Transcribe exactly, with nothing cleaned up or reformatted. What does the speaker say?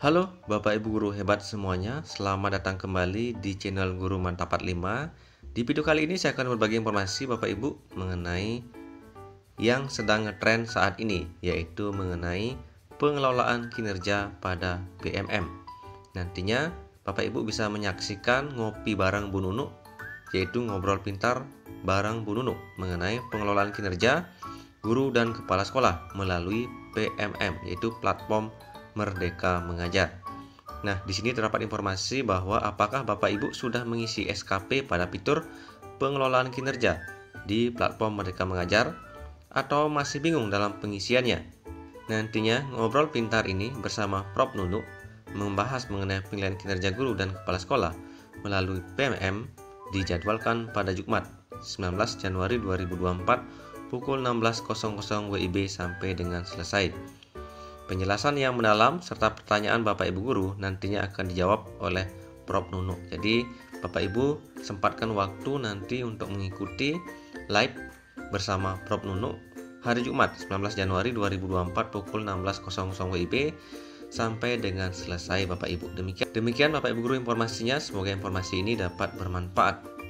Halo Bapak Ibu Guru hebat semuanya, selamat datang kembali di channel Guru Mantap empat puluh lima. Di video kali ini saya akan berbagi informasi Bapak Ibu mengenai yang sedang ngetren saat ini, yaitu mengenai pengelolaan kinerja pada B M M. Nantinya Bapak Ibu bisa menyaksikan ngopi bareng Bu Nunu, yaitu ngobrol pintar bareng Bu Nunu mengenai pengelolaan kinerja guru dan kepala sekolah melalui P M M, yaitu platform Merdeka Mengajar. Nah, di sini terdapat informasi bahwa apakah Bapak Ibu sudah mengisi S K P pada fitur pengelolaan kinerja di platform Merdeka Mengajar atau masih bingung dalam pengisiannya. Nantinya ngobrol pintar ini bersama Prof Nunu membahas mengenai penilaian kinerja guru dan kepala sekolah melalui P M M dijadwalkan pada Jumat sembilan belas Januari dua ribu dua puluh empat pukul enam belas W I B sampai dengan selesai. Penjelasan yang mendalam serta pertanyaan Bapak Ibu Guru nantinya akan dijawab oleh Prof Nunu. Jadi Bapak Ibu sempatkan waktu nanti untuk mengikuti live bersama Prof Nunu hari Jumat sembilan belas Januari dua ribu dua puluh empat pukul enam belas W I B sampai dengan selesai Bapak Ibu. Demikian demikian Bapak Ibu Guru informasinya. Semoga informasi ini dapat bermanfaat.